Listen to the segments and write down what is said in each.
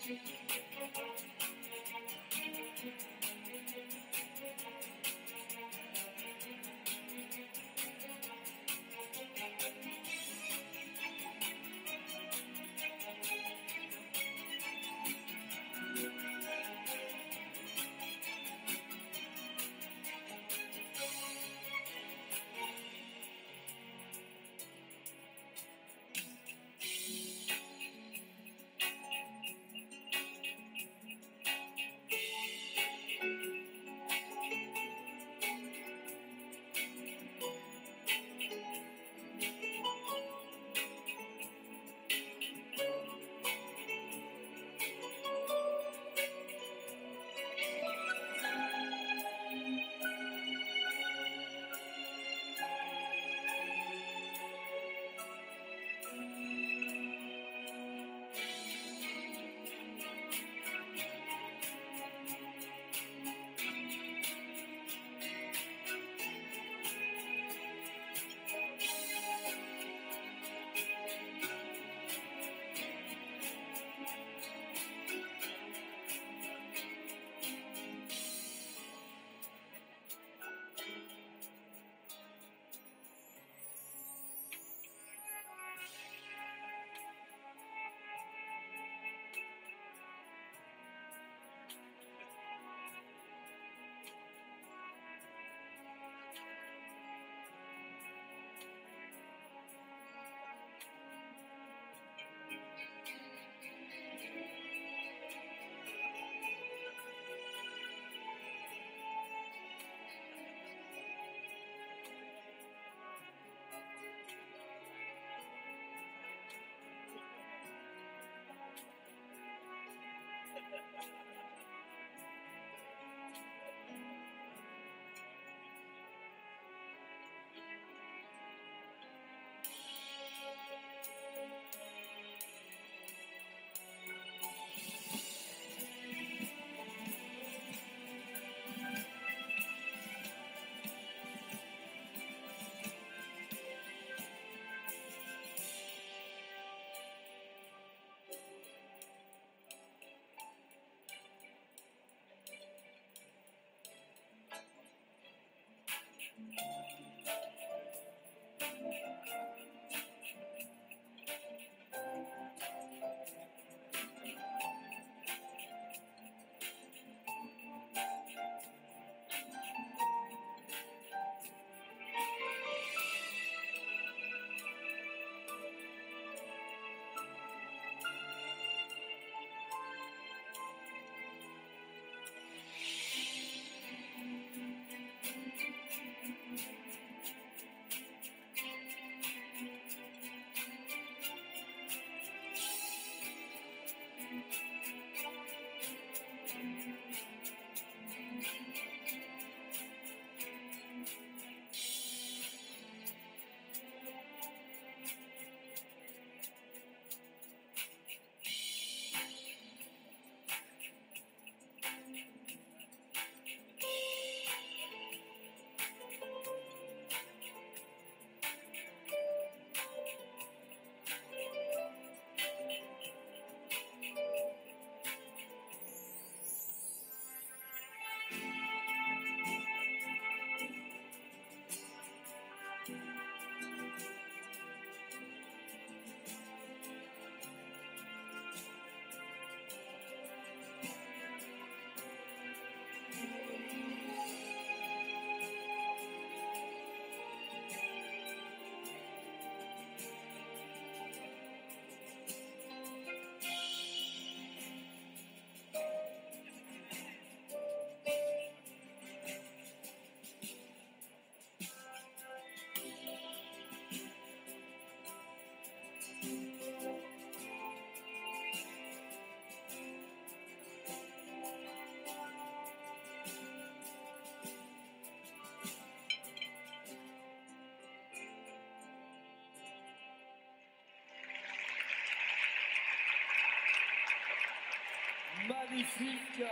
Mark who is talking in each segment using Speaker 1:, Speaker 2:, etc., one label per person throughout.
Speaker 1: Magnifique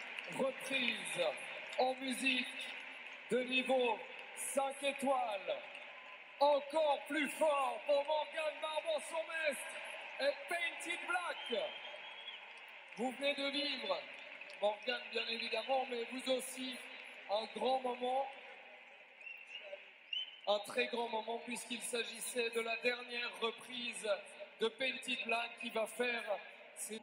Speaker 1: reprise en musique de niveau 5 étoiles. Encore plus fort pour Morgane Barbon, son maître, et Painted Black. Vous venez de vivre, Morgane bien évidemment, mais vous aussi, un grand moment, un très grand moment, puisqu'il s'agissait de la dernière reprise de Painted Black qui va faire ses...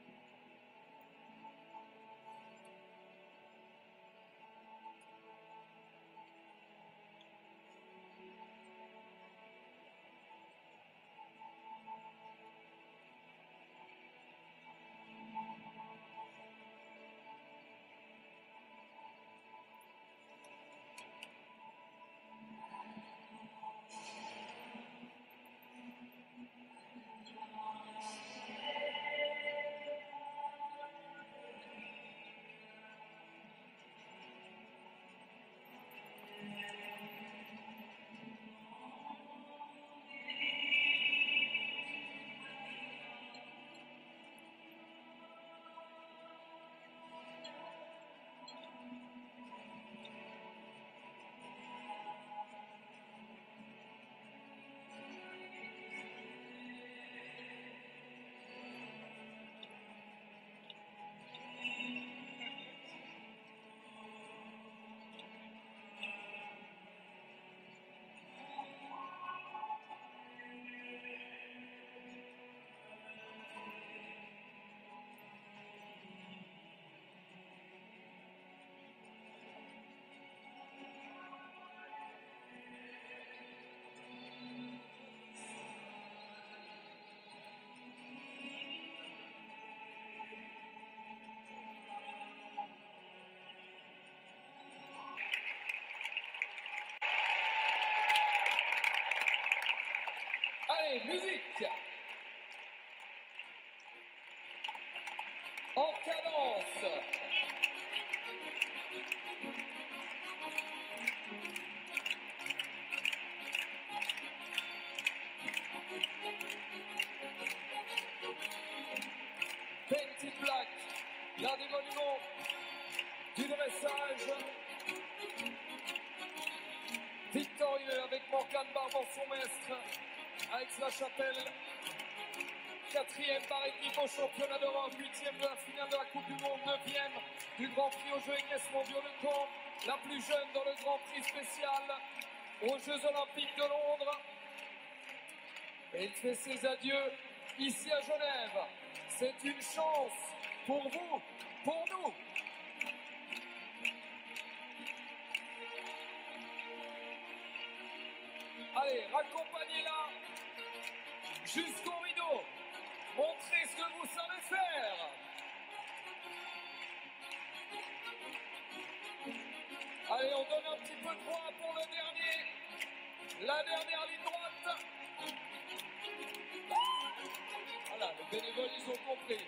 Speaker 1: Allez, musique! En cadence! Painted Black, l'un des monuments du dressage. Victorieux avec Morgane Barbon, son maître, à Aix-la-Chapelle. 4e par équipe au championnat d'Europe, 8e de la finale de la Coupe du Monde, 9e du Grand Prix aux Jeux et Caisses mondiaux de Caen, la plus jeune dans le Grand Prix spécial aux Jeux Olympiques de Londres. Et il fait ses adieux ici à Genève. C'est une chance pour vous, pour nous. Allez, raccompagnez-la jusqu'au rideau. Montrez ce que vous savez faire. Allez, on donne un petit peu de poids pour le dernier. La dernière ligne droite. Voilà, les bénévoles, ils ont compris.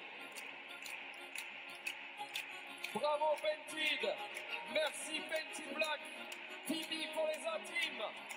Speaker 1: Bravo Painted. Merci Painted Black. Tibi pour les intimes.